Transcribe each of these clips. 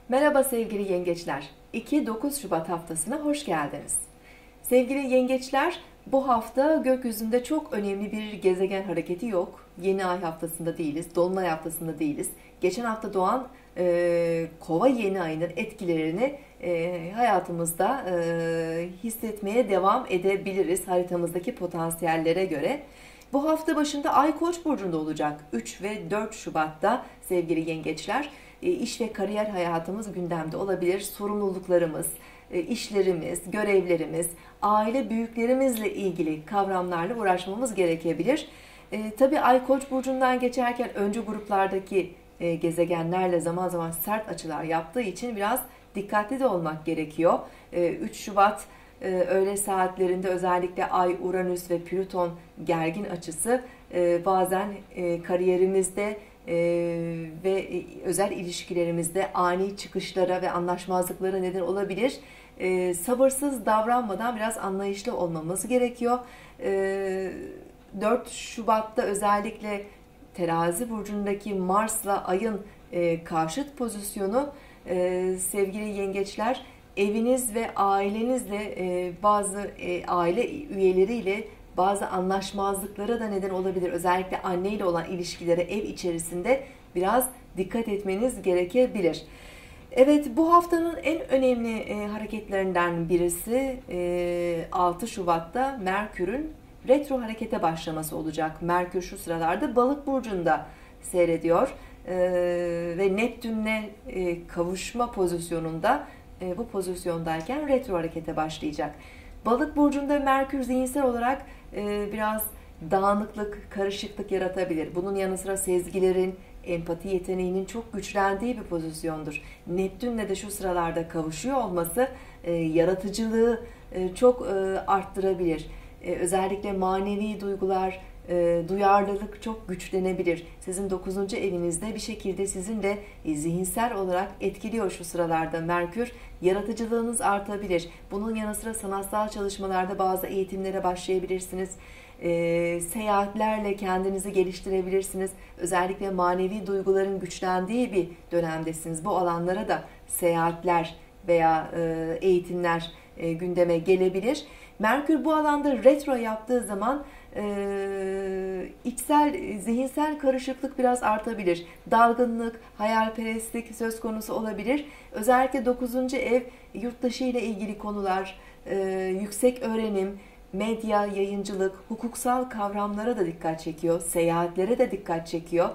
Merhaba sevgili yengeçler. 2-9 Şubat haftasına hoş geldiniz. Sevgili yengeçler, bu hafta gökyüzünde çok önemli bir gezegen hareketi yok. Yeni ay haftasında değiliz, dolunay haftasında değiliz. Geçen hafta doğan Kova yeni ayının etkilerini hayatımızda hissetmeye devam edebiliriz haritamızdaki potansiyellere göre. Bu hafta başında Ay Koç burcunda olacak. 3 ve 4 Şubat'ta sevgili yengeçler. İş ve kariyer hayatımız gündemde olabilir. Sorumluluklarımız, işlerimiz, görevlerimiz, aile büyüklerimizle ilgili kavramlarla uğraşmamız gerekebilir. Tabii Ay Koç burcundan geçerken öncü gruplardaki gezegenlerle zaman zaman sert açılar yaptığı için biraz dikkatli de olmak gerekiyor. 3 Şubat öğle saatlerinde özellikle Ay, Uranüs ve Plüton gergin açısı bazen kariyerimizde ve özel ilişkilerimizde ani çıkışlara ve anlaşmazlıklara neden olabilir. Sabırsız davranmadan biraz anlayışlı olmamız gerekiyor. 4 Şubat'ta özellikle Terazi burcundaki Mars'la Ay'ın karşıt pozisyonu sevgili yengeçler, eviniz ve ailenizle bazı aile üyeleriyle bazı anlaşmazlıklara da neden olabilir. Özellikle anne ile olan ilişkilere ev içerisinde biraz dikkat etmeniz gerekebilir. Evet, bu haftanın en önemli hareketlerinden birisi 6 Şubat'ta Merkür'ün retro harekete başlaması olacak. Merkür şu sıralarda Balık burcunda seyrediyor ve Neptün'le kavuşma pozisyonunda, bu pozisyondayken retro harekete başlayacak. Balık burcunda Merkür zihinsel olarak biraz dağınıklık, karışıklık yaratabilir. Bunun yanı sıra sezgilerin, empati yeteneğinin çok güçlendiği bir pozisyondur. Neptün'le de şu sıralarda kavuşuyor olması yaratıcılığı çok arttırabilir. Özellikle manevi duygular, duyarlılık çok güçlenebilir. Sizin 9. evinizde bir şekilde sizin de zihinsel olarak etkiliyor şu sıralarda Merkür. Yaratıcılığınız artabilir. Bunun yanı sıra sanatsal çalışmalarda bazı eğitimlere başlayabilirsiniz. Seyahatlerle kendinizi geliştirebilirsiniz. Özellikle manevi duyguların güçlendiği bir dönemdesiniz. Bu alanlara da seyahatler veya eğitimler gündeme gelebilir. Merkür bu alanda retro yaptığı zaman içsel, zihinsel karışıklık biraz artabilir. Dalgınlık, hayalperestlik söz konusu olabilir. Özellikle 9. ev yurt dışı ile ilgili konular, yüksek öğrenim, medya, yayıncılık, hukuksal kavramlara da dikkat çekiyor. Seyahatlere de dikkat çekiyor.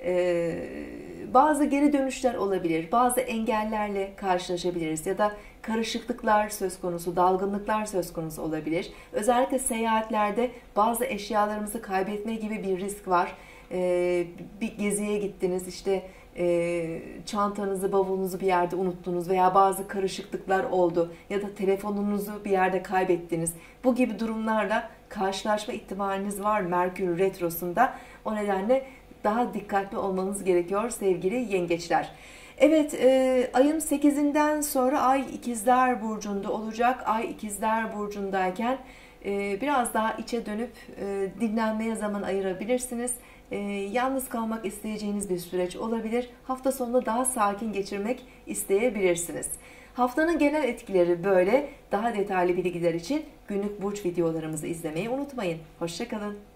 Bazı geri dönüşler olabilir. Bazı engellerle karşılaşabiliriz ya da karışıklıklar söz konusu, dalgınlıklar söz konusu olabilir. Özellikle seyahatlerde bazı eşyalarımızı kaybetme gibi bir risk var. Bir geziye gittiniz, işte çantanızı, bavulunuzu bir yerde unuttunuz veya bazı karışıklıklar oldu ya da telefonunuzu bir yerde kaybettiniz. Bu gibi durumlarla karşılaşma ihtimaliniz var Merkür Retrosu'nda. O nedenle daha dikkatli olmanız gerekiyor sevgili yengeçler. Evet, ayın 8'inden sonra Ay İkizler Burcu'nda olacak. Ay İkizler Burcu'ndayken biraz daha içe dönüp dinlenmeye zaman ayırabilirsiniz. Yalnız kalmak isteyeceğiniz bir süreç olabilir. Hafta sonunu daha sakin geçirmek isteyebilirsiniz. Haftanın genel etkileri böyle. Daha detaylı bilgiler için günlük burç videolarımızı izlemeyi unutmayın. Hoşça kalın.